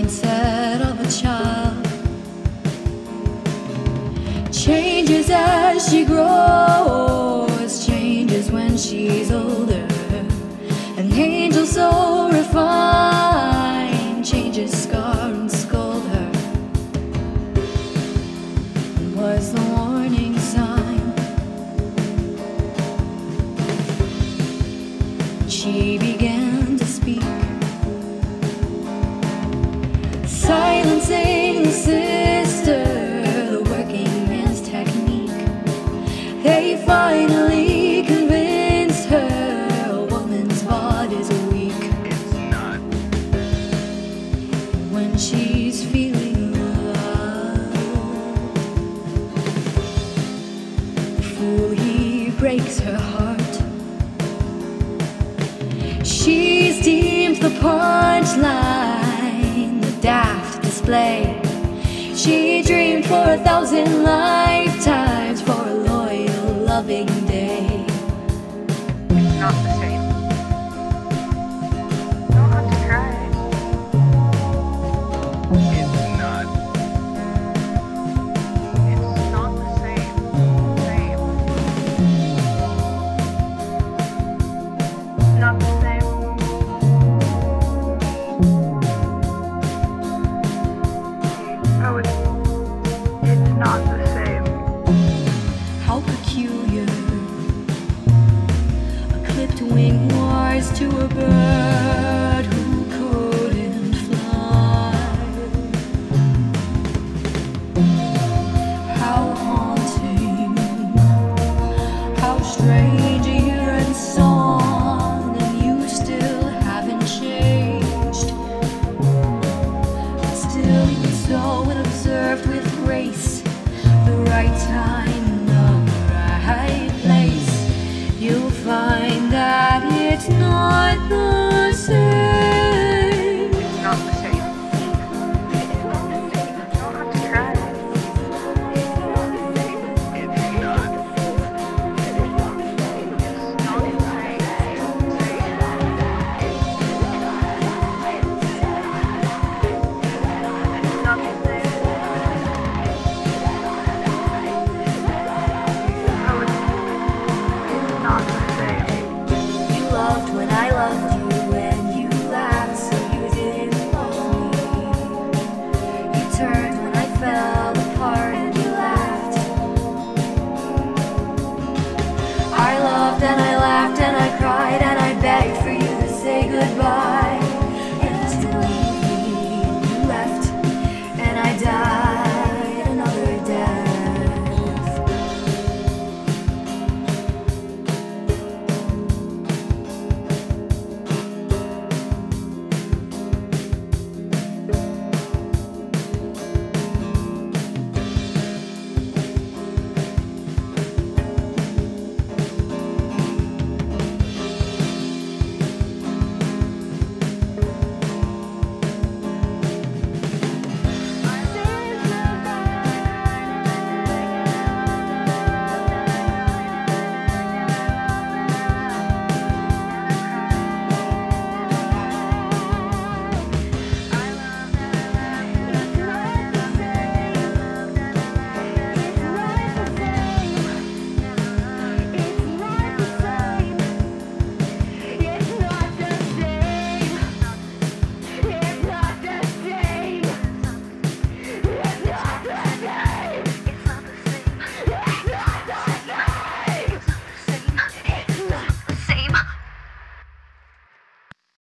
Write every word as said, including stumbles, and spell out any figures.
mindset of a child changes as she grows, changes when she's older. An angel so refined changes, scar and scold her. It was the warning sign. She began to speak, silencing the sister, the working man's technique. They finally convinced her a woman's body's weak. It's not. When she's feeling love, the fool, he breaks her heart. She's deemed the punchline, the daft display. She dreamed for a thousand lifetimes, for a loyal, loving day. It's not the same. Don't have to try it. It's not. It's not the same. Same. Not the same. Oh, it's, it's not the same. How peculiar, a clipped wing wars to a bird who couldn't fly. How haunting, how strange a year and song, and you still haven't changed. Still you saw and observed with grace the right time, the right place. You'll find that it's not the